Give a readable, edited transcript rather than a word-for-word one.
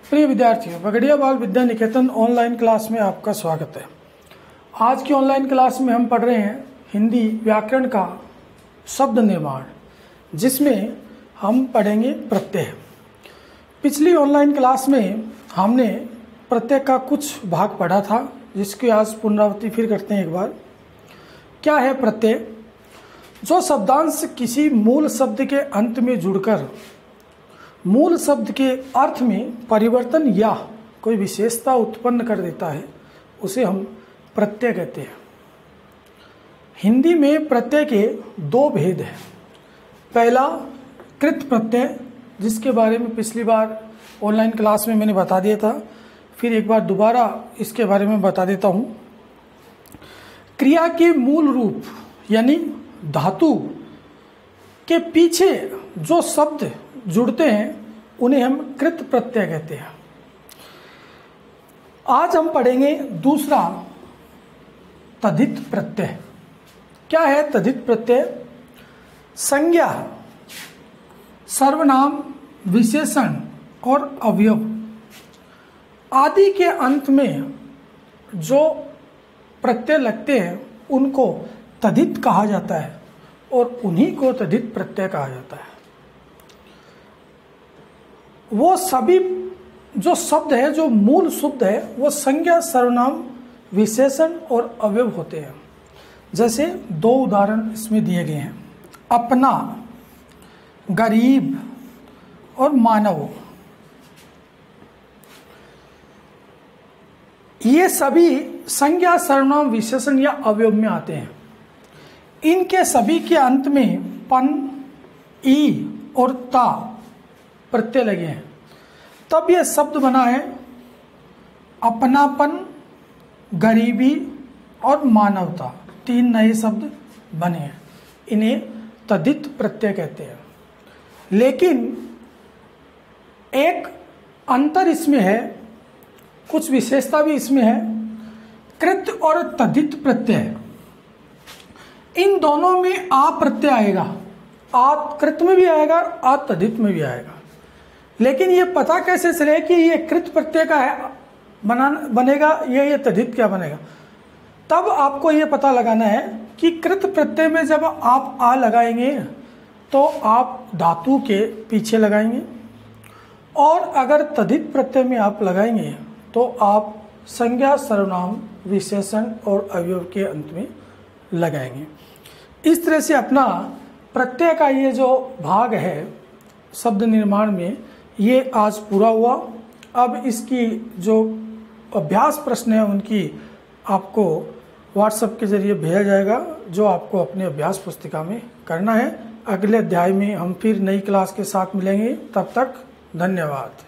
प्रिय विद्यार्थियों, पगड़िया बाल विद्या निकेतन ऑनलाइन क्लास में आपका स्वागत है। आज की ऑनलाइन क्लास में हम पढ़ रहे हैं हिंदी व्याकरण का शब्द निर्माण, जिसमें हम पढ़ेंगे प्रत्यय। पिछली ऑनलाइन क्लास में हमने प्रत्यय का कुछ भाग पढ़ा था, जिसकी आज पुनरावृत्ति फिर करते हैं एक बार। क्या है प्रत्यय? जो शब्दांश किसी मूल शब्द के अंत में जुड़कर मूल शब्द के अर्थ में परिवर्तन या कोई विशेषता उत्पन्न कर देता है, उसे हम प्रत्यय कहते हैं। हिंदी में प्रत्यय के दो भेद हैं। पहला कृत प्रत्यय, जिसके बारे में पिछली बार ऑनलाइन क्लास में मैंने बता दिया था, फिर एक बार दोबारा इसके बारे में बता देता हूँ। क्रिया के मूल रूप यानी धातु के पीछे जो शब्द जुड़ते हैं उन्हें हम कृत प्रत्यय कहते हैं। आज हम पढ़ेंगे दूसरा तद्धित प्रत्यय। क्या है तद्धित प्रत्यय? संज्ञा, सर्वनाम, विशेषण और अवयव आदि के अंत में जो प्रत्यय लगते हैं उनको तद्धित कहा जाता है और उन्हीं को तद्धित प्रत्यय कहा जाता है। वो सभी जो शब्द है, जो मूल शब्द है, वो संज्ञा, सर्वनाम, विशेषण और अवयव होते हैं। जैसे दो उदाहरण इसमें दिए गए हैं, अपना, गरीब और मानव। ये सभी संज्ञा, सर्वनाम, विशेषण या अवयव में आते हैं। इनके सभी के अंत में पन, ई और ता प्रत्यय लगे हैं, तब यह शब्द बना है अपनापन, गरीबी और मानवता। तीन नए शब्द बने हैं, इन्हें तद्धित प्रत्यय कहते हैं। लेकिन एक अंतर इसमें है, कुछ विशेषता भी इसमें है। कृत और तद्धित प्रत्यय, इन दोनों में आ प्रत्यय आएगा। आ कृत में भी आएगा, आ तद्धित में भी आएगा। लेकिन ये पता कैसे चले कि ये कृत प्रत्यय का है बनेगा या ये तद्धित क्या बनेगा? तब आपको ये पता लगाना है कि कृत प्रत्यय में जब आप आ लगाएंगे तो आप धातु के पीछे लगाएंगे, और अगर तद्धित प्रत्यय में आप लगाएंगे तो आप संज्ञा, सर्वनाम, विशेषण और अवयव के अंत में लगाएंगे। इस तरह से अपना प्रत्यय का ये जो भाग है शब्द निर्माण में, ये आज पूरा हुआ। अब इसकी जो अभ्यास प्रश्न है उनकी आपको व्हाट्सएप के जरिए भेजा जाएगा, जो आपको अपने अभ्यास पुस्तिका में करना है। अगले अध्याय में हम फिर नई क्लास के साथ मिलेंगे। तब तक धन्यवाद।